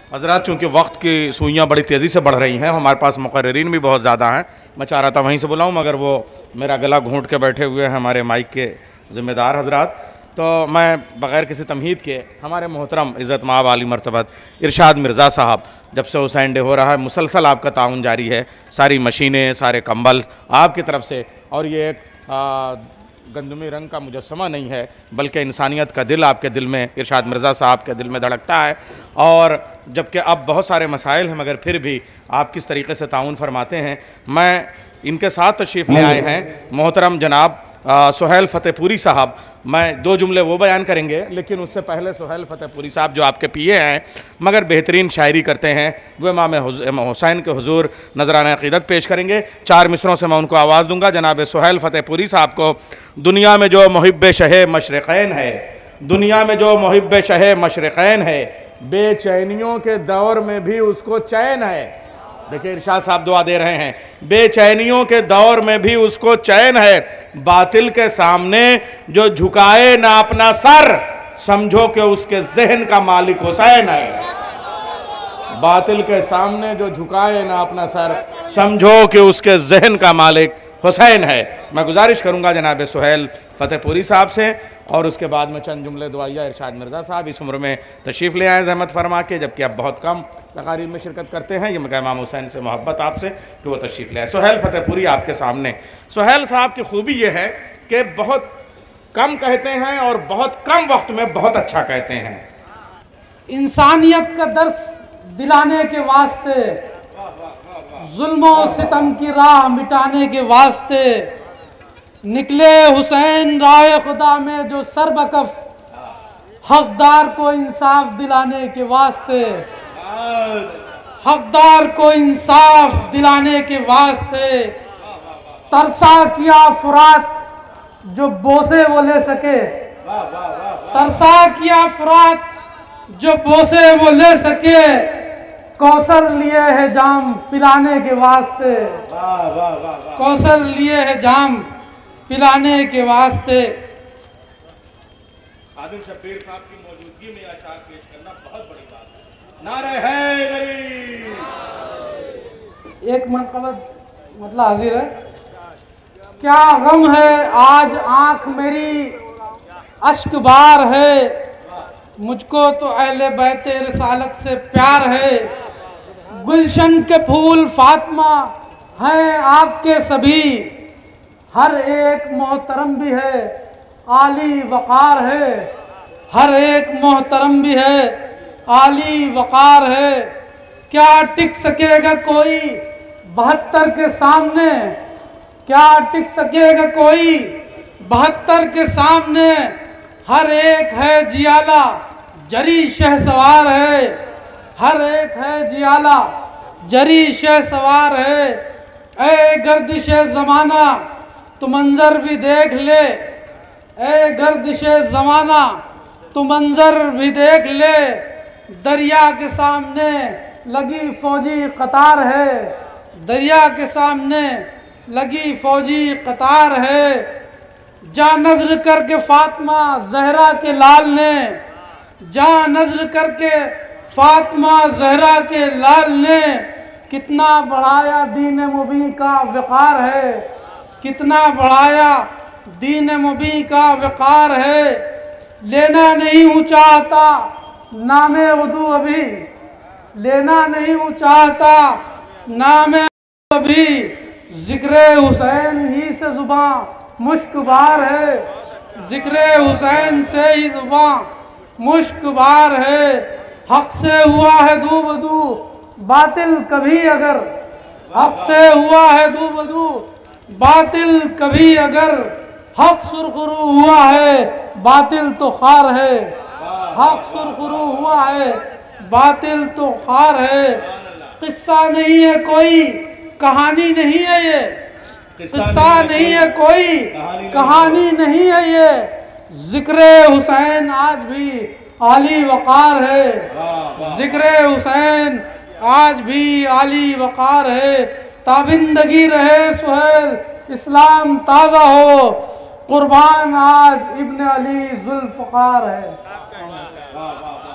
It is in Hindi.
हज़रात, चूँकि वक्त की सुइयाँ बड़ी तेज़ी से बढ़ रही हैं, हमारे पास मुक़र्रिरीन भी बहुत ज़्यादा हैं। मैं चाह रहा था वहीं से बुलाऊँ, मगर वो मेरा गला घूंट के बैठे हुए हैं हमारे माइक के ज़िम्मेदार हज़रात। तो मैं बग़ैर किसी तमहीद के हमारे मोहतरम इज़्ज़त माब आली मरतबत इरशाद मिर्ज़ा साहब, जब से हुसैन डे हो रहा है मुसलसल आपका ताउन जारी है, सारी मशीनें, सारे कंबल आपकी तरफ से, और ये एक गंदमी रंग का मुजस्समा नहीं है बल्कि इंसानियत का दिल आपके दिल में, इरशाद मिर्ज़ा साहब के दिल में धड़कता है। और जबकि अब बहुत सारे मसाइल हैं मगर फिर भी आप किस तरीके से ताउन फरमाते हैं। मैं इनके साथ तशरीफ़ ले आए हैं मोहतरम जनाब सुहेल फ़तेहपुरी साहब। मैं दो जुमले वो बयान करेंगे, लेकिन उससे पहले सुहेल फ़तेहपुरी साहब जो आपके पीए हैं मगर बेहतरीन शायरी करते हैं, वो इमाम हुसैन के हुजूर नजराना अक़ीदत पेश करेंगे। 4 मिसरों से मैं उनको आवाज़ दूंगा। जनाब सुहेल फ़तेहपुरी साहब को। दुनिया में जो मुहिब्ब शहे मशरिक़ैन है, दुनिया में जो मुहिब्ब शहे मशरिक़ैन है, बेचैनियों के दौर में भी उसको चैन है। देखिए इरशाद साहब दुआ दे रहे हैं, बेचैनियों के दौर में भी उसको चैन है। बातिल के सामने जो झुकाए ना अपना सर, समझो कि उसके जहन का मालिक हुसैन है। बातिल के सामने जो झुकाए ना अपना सर, समझो कि उसके जहन का मालिक हुसैन है। मैं गुजारिश करूंगा जनाब सुहेल फ़तेहपुरी साहब से, और उसके बाद में चंद जुमले दुआया इरशाद मिर्ज़ा साहब इस उम्र में तशरीफ़ ले आए ज़हमत फरमा के, जबकि आप बहुत कम तकारीब में शिरकत करते हैं। ये मैं इमाम हुसैन से मोहब्बत आपसे कि वो तशरीफ़ ले आए। सुहेल फ़तेहपुरी आपके सामने। सुहेल साहब की खूबी ये है कि बहुत कम कहते हैं और बहुत कम वक्त में बहुत अच्छा कहते हैं। इंसानियत का दर्स दिलाने के वास्ते, जुल्म और सितम की राह मिटाने के वास्ते, निकले हुसैन राह खुदा में जो सरबकफ, हकदार को इंसाफ दिलाने के वास्ते, हकदार को इंसाफ दिलाने के वास्ते। तरसा किया फुरात जो बोसे वो ले सके, तरसा किया फुरात जो बोसे वो ले सके, कौसर लिए है जाम पिलाने के वास्ते, कौसर लिए है जाम पिलाने के वास्ते। आदिम शब्बीर साहब की मौजूदगी में अशार पेश करना बहुत बड़ी बात है। नारे हैदरी। एक मतलब हाजिर है। क्या गम है आज आंख मेरी अश्क बार है, मुझको तो अहले बैते रिसालत से प्यार है। गुलशन के फूल फातिमा हैं आपके सभी, हर एक मोहतरम भी है आली वक़ार है, हर एक मोहतरम भी है आली वक़ार है। क्या टिक सकेगा कोई 72 के सामने, क्या टिक सकेगा कोई 72 के सामने। हर एक है जियाला जरी शहसवार है, हर एक है जियाला जरी शहसवार है। ए गर्दिश ज़माना तो मंजर भी देख ले, ए गर्दिश ज़माना तो मंजर भी देख ले। दरिया के सामने लगी फौजी कतार है, दरिया के सामने लगी फौजी कतार है। जा नज़र करके फातिमा ज़हरा के लाल ने, जा नज़र करके फातिमा ज़हरा के लाल ने, कितना बढ़ाया दीन मुबी का वक़ार है, कितना बढ़ाया दीन मुबी का वक़ार है। लेना नहीं हूँ चाहता नामे वदू अभी, लेना नहीं हूँ चाहता नामे अभी। ज़िक्रे हुसैन ही से ज़ुबान मुश्कबार है, ज़िक्रे हुसैन से ही ज़ुबान मुश्कबार है। हक़ से हुआ है दू बदू बातिल कभी अगर, हक़ से हुआ है दू बदू बातिल कभी अगर। हक़ सुरखरू हुआ है बातिल तो खार है, हक़ सुरखरू हुआ है बातिल तो खार है। किस्सा नहीं है कोई कहानी नहीं है ये, किस्सा नहीं है कोई कहानी नहीं है ये। ज़िक्रे हुसैन आज भी आली वक़ार है, ज़िक्रे हुसैन आज भी आली वक़ार है। ताबिंदगी रहे सुहेल इस्लाम ताज़ा हो, कुर्बान आज इब्न अली ज़ुल्फ़कार है।